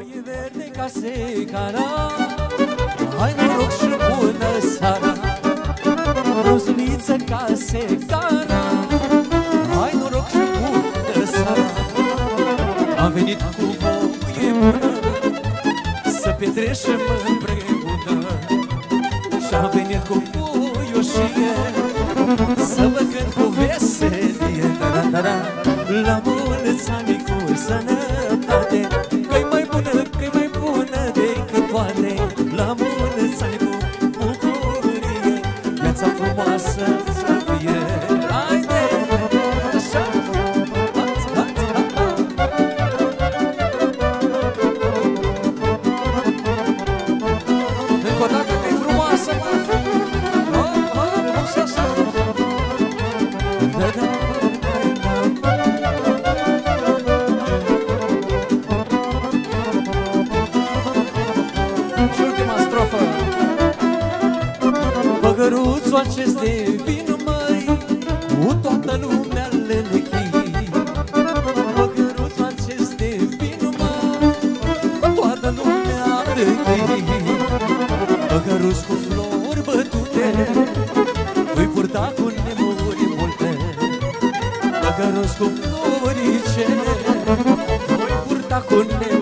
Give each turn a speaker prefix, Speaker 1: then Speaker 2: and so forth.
Speaker 1: e verde ca secara, hai noroc și bună seara. Rozuliță ca secara, hai noroc și bună seara. Am venit cu voie bună să petreșem împreună, și-am venit cu voioșie să vă cânt cu veselie. La mulți ani cu sănătate, că-i mai bună, că-i mai bună decât toate. La mulți ani cu bucurie, viața frumoasă să fie. Haide, așa, hați, hați, ha, ha. Încă o dată că-i frumoasă, mă. Așa, așa. Da, da. Păhăruțul acest de vin, măi, cu toată lumea lelechi. Păhăruțul acest de vin, măi, cu toată lumea lelechi. Păhăruț cu flori bătute, îi purta cu nemuri multe. Păhăruț cu floricele, îi purta cu nemuri.